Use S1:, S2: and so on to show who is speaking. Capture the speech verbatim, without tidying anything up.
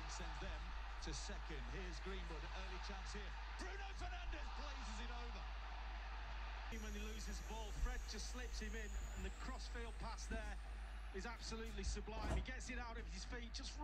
S1: and sends them to second. Here's Greenwood, early chance here. Bruno Fernandes blazes it over.
S2: When he loses the ball, Fred just slips him in, and the crossfield pass there is absolutely sublime. He gets it out of his feet, just